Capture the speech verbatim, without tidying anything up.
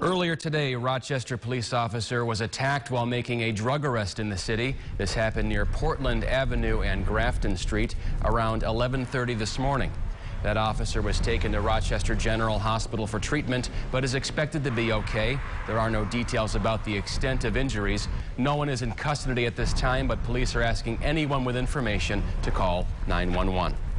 Earlier today, a Rochester police officer was attacked while making a drug arrest in the city. This happened near Portland Avenue and Grafton Street around eleven thirty this morning. That officer was taken to Rochester General Hospital for treatment, but is expected to be okay. There are no details about the extent of injuries. No one is in custody at this time, but police are asking anyone with information to call nine one one.